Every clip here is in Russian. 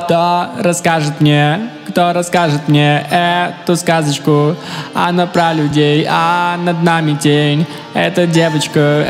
Кто расскажет мне эту сказочку? Она про людей, а над нами тень. Эта девочка,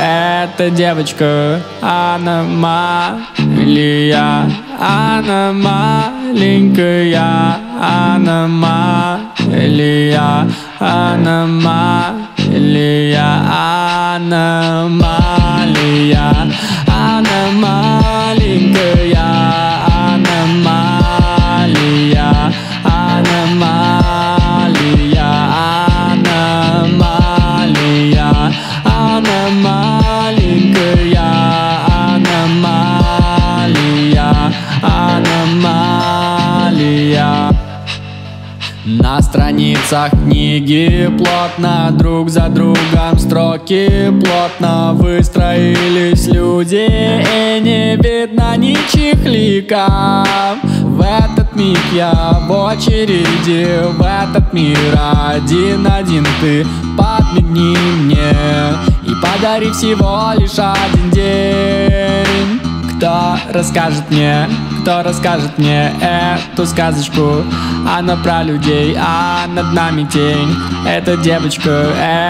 она Малия. Она маленькая, она Малия. Она Малия, она Малия. Она маленькая, она Малия. Она Малия, она Малия. Она маленькая, она Малия. Она Малия. На страницах книги плотно друг за другом строки плотно выстроились люди, и не видно ничьих ликов. В этот миг я в очереди, в этот мир один ты. Подмигни мне и подари всего лишь один день. Кто расскажет мне эту сказочку? Она про людей, а над нами тень. Эта девочка,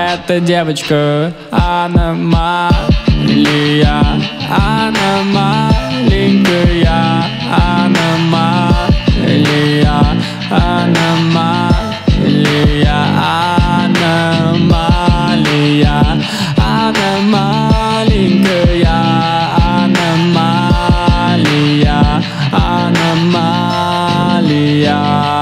она Малия. Она маленькая, она Малия. Она Малия, она Малия. Она маленькая, она Малия. Она Малия.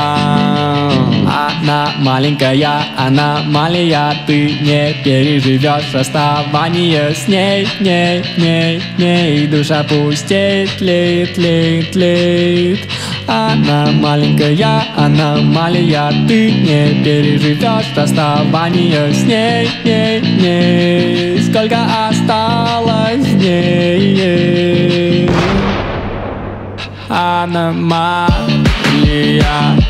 Она маленькая, она Малия. Ты не переживешь расставание с ней, ней. Душа пустеет, тлеет. Она маленькая, она Малия. Ты не переживешь расставание с ней, ней. Сколько осталось дней? Она Малия.